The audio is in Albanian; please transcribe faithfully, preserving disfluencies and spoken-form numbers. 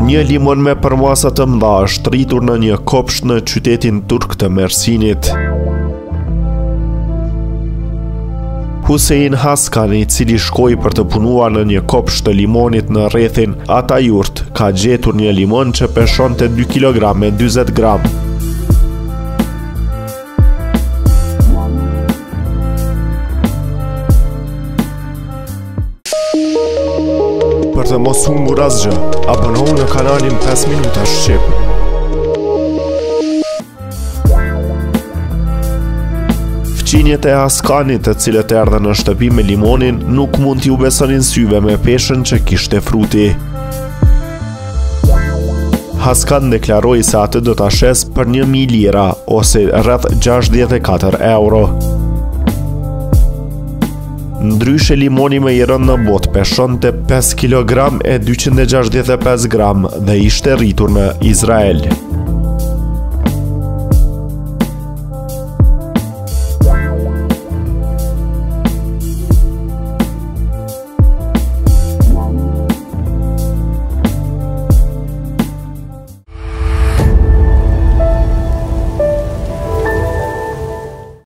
Një limon me përmasa të mëdha është rritur në një kopsht në qytetin turk të Mersinit. Hussein Haskani, i cili shkoi për të punuar në një kopsht të limonit në rrethin Atajurt, ka gjetur një limon që peshonte dy kilogram me dyzet gram. Për të mos humbur asgjë, abonohu në kanalin pesë minuta shqip. Fqinjet e Haskanit, të cilët erdhën në shtëpi me limonin, nuk mund t'ju besonin syve me peshën që kishte fruti. Haskan deklaroi se atë do ta shes për një mijë lira, ose rreth gjashtëdhjetë e katër euro. Ndryshe limoni më i rënd në botë peshonte pesë kilogram e dyqind e gjashtëdhjetë e pesë gram dhe ishte rritur në Izrael.